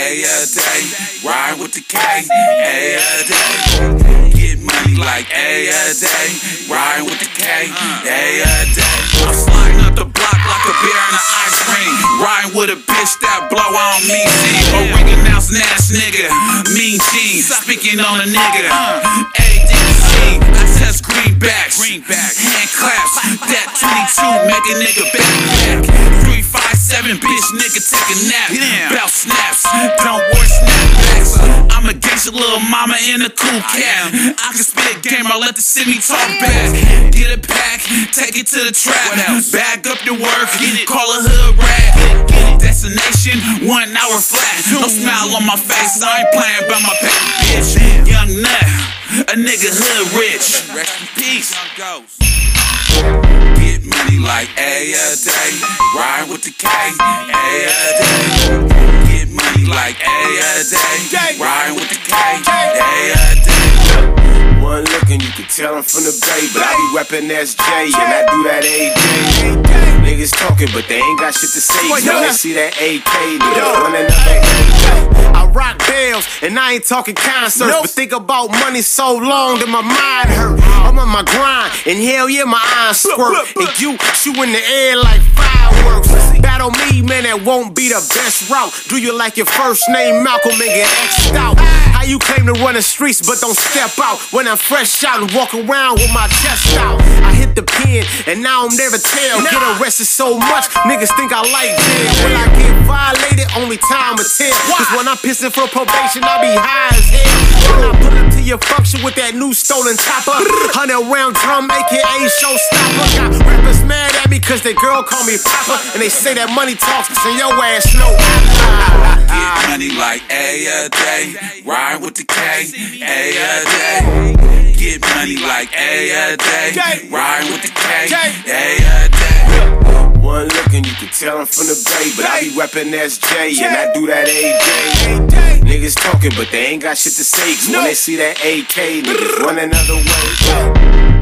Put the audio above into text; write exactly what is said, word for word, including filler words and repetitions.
A a day. Ride with the K, A a day. Get money like A a day. Ride with the K, A a day. I'm sliding up the block like a bear in an ice cream. Riding with a bitch that blow on me. A ring announcing ass nigga. Mean jeans, speaking on a nigga. A D C, I test greenbacks. Hand claps, that twenty-two make a nigga backpack. three five seven, bitch nigga take a nap. Bout snaps, don't wear snapbacks. I'm against your little mama in a cool cap. I can spit game, I'll let the city talk back. Get a pack, take it to the trap. Bag up your work, call a hood rat. Destination, one hour flat. No smile on my face, I ain't playing by my paper, bitch. Young nut, a nigga hood rich. Rest in peace. Get money like A a day. Ride with the K, A a day. Get money like A a day. Ride with the K, A a day. One look and you can tell I'm from the Bay, but I be reppin' S J and I do that A J. Niggas talking, but they ain't got shit to say. When they see that A K, niggas run another. I rock bells and I ain't talking concerts, nope. But think about money so long that my mind hurt. I'm on my grind and hell yeah, my eyes squirt. And you shoot in the air like fireworks. Battle me, man, that won't be the best route. Do you like your first name Malcolm and get X'd out? How you claim to run the streets but don't step out? When I'm fresh out and walk around with my chest out. I hit the pen and now I'm never tell. Get arrested so much, niggas think I like jail. When I get violated, only time will tell. Cause when I'm pissing for probation, I be high as hell. When I pull up to your function with that new stolen chopper, hundred round drum, A K A showstopper. Got rappers mad at me cause their girl call me Papa, and they say that money talks and your ass know. Get money like A a day. Ride with the K, A a day. Get money like A a day. Ride with the K, A a day. One look and you can tell I'm from the Bay, but I be reppin' S J and I do that A J. Niggas talking, but they ain't got shit to say. Cause when they see that A K, niggas run another way.